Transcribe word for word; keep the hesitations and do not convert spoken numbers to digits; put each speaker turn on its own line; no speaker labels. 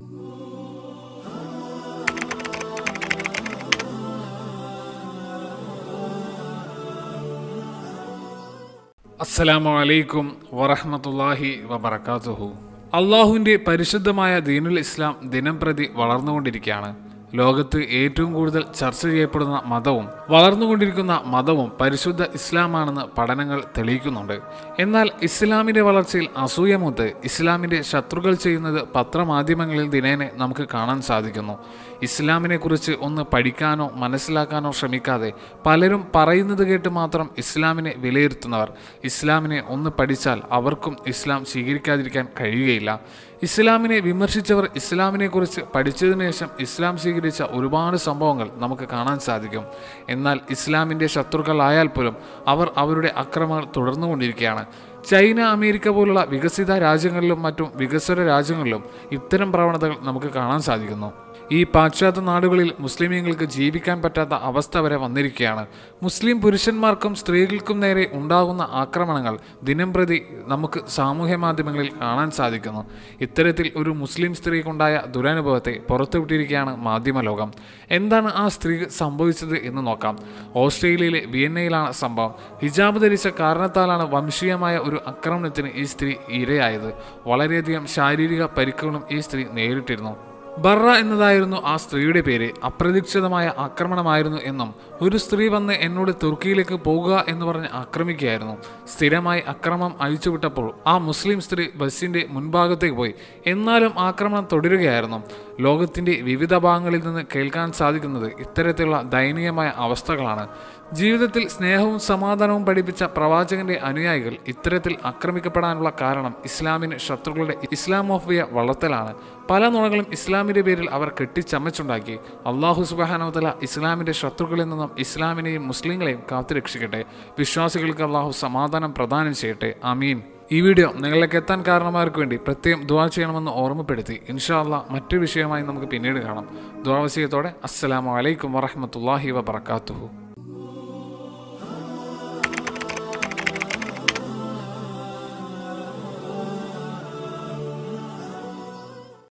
അസ്സലാമു അലൈക്കും വറഹ്മത്തുള്ളാഹി വബറകാതുഹു. അള്ളാഹുവിൻ്റെ പരിശുദ്ധമായ ദീനുൽ ഇസ്ലാം ദിനം പ്രതി വളർന്നുകൊണ്ടിരിക്കുകയാണ്. ലോകത്ത് ഏറ്റവും കൂടുതൽ ചർച്ച ചെയ്യപ്പെടുന്ന മതവും വളർന്നുകൊണ്ടിരിക്കുന്ന മതവും പരിശുദ്ധ ഇസ്ലാമാണെന്ന് പഠനങ്ങൾ തെളിയിക്കുന്നുണ്ട്. എന്നാൽ ഇസ്ലാമിൻ്റെ വളർച്ചയിൽ അസൂയമൂത്ത് ഇസ്ലാമിൻ്റെ ശത്രുക്കൾ ചെയ്യുന്നത് പത്രമാധ്യമങ്ങളിൽ ദിനേനെ നമുക്ക് കാണാൻ സാധിക്കുന്നു. ഇസ്ലാമിനെ കുറിച്ച് ഒന്ന് പഠിക്കാനോ മനസ്സിലാക്കാനോ ശ്രമിക്കാതെ പലരും പറയുന്നത് കേട്ട് മാത്രം ഇസ്ലാമിനെ വിലയിരുത്തുന്നവർ, ഇസ്ലാമിനെ ഒന്ന് പഠിച്ചാൽ അവർക്കും ഇസ്ലാം സ്വീകരിക്കാതിരിക്കാൻ കഴിയുകയില്ല. ഇസ്ലാമിനെ വിമർശിച്ചവർ ഇസ്ലാമിനെ കുറിച്ച് പഠിച്ചതിനു ശേഷം ഇസ്ലാം സ്വീകരിച്ച ഒരുപാട് സംഭവങ്ങൾ നമുക്ക് കാണാൻ സാധിക്കും. എന്നാൽ ഇസ്ലാമിൻ്റെ ശത്രുക്കളായാൽ പോലും അവർ അവരുടെ അക്രമങ്ങൾ തുടർന്നുകൊണ്ടിരിക്കുകയാണ്. ചൈന, അമേരിക്ക പോലുള്ള വികസിത രാജ്യങ്ങളിലും മറ്റും വികസ്വര രാജ്യങ്ങളിലും ഇത്തരം പ്രവണതകൾ നമുക്ക് കാണാൻ സാധിക്കുന്നു. ഈ പാശ്ചാത്യ നാടുകളിൽ മുസ്ലിമീങ്ങൾക്ക് ജീവിക്കാൻ പറ്റാത്ത അവസ്ഥ വരെ വന്നിരിക്കുകയാണ്. മുസ്ലിം പുരുഷന്മാർക്കും സ്ത്രീകൾക്കും നേരെ ഉണ്ടാകുന്ന ആക്രമണങ്ങൾ ദിനം പ്രതി നമുക്ക് സാമൂഹ്യ മാധ്യമങ്ങളിൽ കാണാൻ സാധിക്കുന്നു. ഇത്തരത്തിൽ ഒരു മുസ്ലിം സ്ത്രീക്കുണ്ടായ ദുരനുഭവത്തെ പുറത്തുവിട്ടിരിക്കുകയാണ് മാധ്യമലോകം. എന്താണ് ആ സ്ത്രീ സംഭവിച്ചത് എന്ന് നോക്കാം. ഓസ്ട്രേലിയയിലെ വിയന്നയിലാണ് സംഭവം. ഹിജാബ് ധരിച്ച കാരണത്താലാണ് വംശീയമായ ഒരു ആക്രമണത്തിന് ഈ സ്ത്രീ ഇരയായത്. വളരെയധികം ശാരീരിക പരിക്കുകളും ഈ സ്ത്രീ നേരിട്ടിരുന്നു. ബർറ എന്നതായിരുന്നു ആ സ്ത്രീയുടെ പേര്. അപ്രതീക്ഷിതമായ ആക്രമണമായിരുന്നു എന്നും ഒരു സ്ത്രീ വന്ന് എന്നോട് തുർക്കിയിലേക്ക് പോകുക എന്ന് പറഞ്ഞ് ആക്രമിക്കുകയായിരുന്നു. സ്ഥിരമായി അക്രമം അഴിച്ചുവിട്ടപ്പോൾ ആ മുസ്ലിം സ്ത്രീ ബസ്സിൻ്റെ മുൻഭാഗത്തേക്ക് പോയി. എന്നാലും ആക്രമണം തുടരുകയായിരുന്നു. ലോകത്തിൻ്റെ വിവിധ ഭാഗങ്ങളിൽ നിന്ന് കേൾക്കാൻ സാധിക്കുന്നത് ഇത്തരത്തിലുള്ള ദയനീയമായ അവസ്ഥകളാണ്. ജീവിതത്തിൽ സ്നേഹവും സമാധാനവും പഠിപ്പിച്ച പ്രവാചകന്റെ അനുയായികൾ ഇത്തരത്തിൽ ആക്രമിക്കപ്പെടാനുള്ള കാരണം ഇസ്ലാമിന് ശത്രുക്കളുടെ ഇസ്ലാമോഫിയ വളർത്തലാണ്. പല നുണകളും ഇസ്ലാമിൻ്റെ പേരിൽ അവർ കെട്ടിച്ചമച്ചുണ്ടാക്കി. അള്ളാഹു സുബ്ഹാനഹു വ തആല ഇസ്ലാമിൻ്റെ ശത്രുക്കളിൽ നിന്നും ഇസ്ലാമിനെയും മുസ്ലിങ്ങളെയും കാത്തുരക്ഷിക്കട്ടെ. വിശ്വാസികൾക്ക് അള്ളാഹു സമാധാനം പ്രദാനം ചെയ്യട്ടെ. ആമീൻ. ഈ വീഡിയോ നിങ്ങളിലേക്ക് എത്താൻ കാരണമാർക്ക് വേണ്ടി പ്രത്യേകം ദുആ ചെയ്യണമെന്ന് ഓർമ്മപ്പെടുത്തി. ഇൻഷാ അല്ലാഹ് മറ്റൊരു വിഷയമായി നമുക്ക് പിന്നീട് കാണാം. ദുആ വസിയത്തോടെ അസ്സലാമു അലൈക്കും വറഹ്മത്തുള്ളാഹി വബറകാതുഹു.